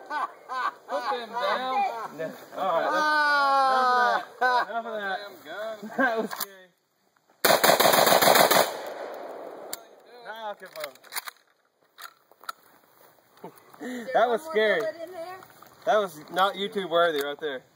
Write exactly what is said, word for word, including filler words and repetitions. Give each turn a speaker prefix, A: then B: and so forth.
A: Put them down.
B: No. All right. Ah. Enough of that. Enough of that. That was scary. Now I'll keep on. That was scary. That was not YouTube worthy right there.